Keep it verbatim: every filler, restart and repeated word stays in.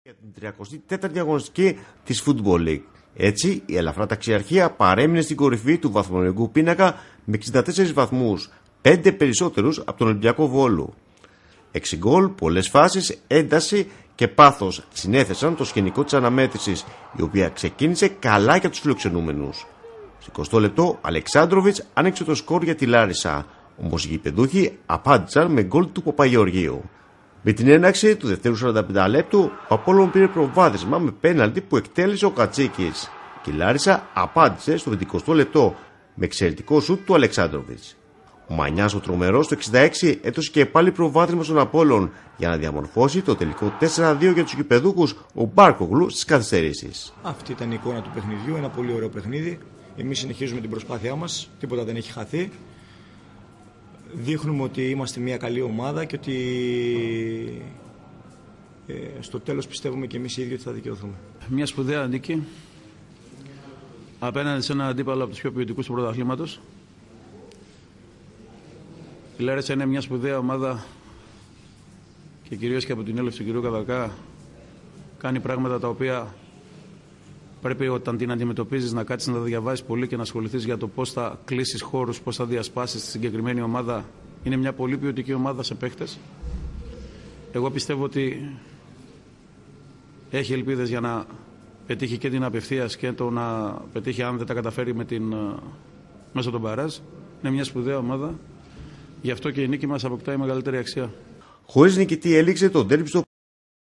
Για την τριακοστή τέταρτη αγωνιστική της Football League. Έτσι, η ελαφρά ταξιαρχία παρέμεινε στην κορυφή του βαθμολογικού πίνακα με εξήντα τέσσερις βαθμούς, πέντε περισσότερους από τον Ολυμπιακό Βόλου. Έξι γκολ, πολλές φάσεις, ένταση και πάθος συνέθεσαν το σκηνικό της αναμέτρησης, η οποία ξεκίνησε καλά για τους φιλοξενούμενους. Στο εικοστό λεπτό, Αλεξάνδροβιτς άνοιξε το σκορ για τη Λάρισα, όμως οι γηπεδούχοι απάντησαν με γκολ του Παπαγεωργίου. Με την έναρξη του δευτέρου σαράντα πέντε λεπτού, ο Απόλλων πήρε προβάδισμα με πέναλτι που εκτέλεσε ο Κατσίκης και η Λάρισα απάντησε στο πενηκοστό λεπτό με εξαιρετικό σουτ του Αλεξάνδροβιτς. Ο Μανιάς ο τρομερός στο εξήντα έξι έδωσε και πάλι προβάδισμα στον Απόλλων για να διαμορφώσει το τελικό τέσσερα δύο για τους γηπεδούχους, ο Μπάρκογλου στις καθυστερήσεις. Αυτή ήταν η εικόνα του παιχνιδιού, ένα πολύ ωραίο παιχνίδι. Εμείς συνεχίζουμε την προσπάθειά μας, τίποτα δεν έχει χαθεί. Δείχνουμε ότι είμαστε μια καλή ομάδα και ότι ε, στο τέλος πιστεύουμε και εμείς οι ίδιοι ότι θα δικαιωθούμε. Μια σπουδαία νίκη απέναντι σε ένα αντίπαλο από τους πιο ποιοτικούς του πρωταθλήματος. Η Λάρισα είναι μια σπουδαία ομάδα και κυρίως και από την έλευση του κ. Καδακά κάνει πράγματα τα οποία πρέπει όταν την αντιμετωπίζεις να κάτσεις να τα διαβάσεις πολύ και να ασχοληθείς για το πώς θα κλείσεις χώρους, πώς θα διασπάσεις τη συγκεκριμένη ομάδα. Είναι μια πολύ ποιοτική ομάδα σε παίχτες. Εγώ πιστεύω ότι έχει ελπίδες για να πετύχει και την απευθείας και το να πετύχει αν δεν τα καταφέρει με την, μέσω των μπαράζ. Είναι μια σπουδαία ομάδα. Γι' αυτό και η νίκη μας αποκτάει μεγαλύτερη αξία. Χωρίς νικητή έληξε το ντέρμπι στο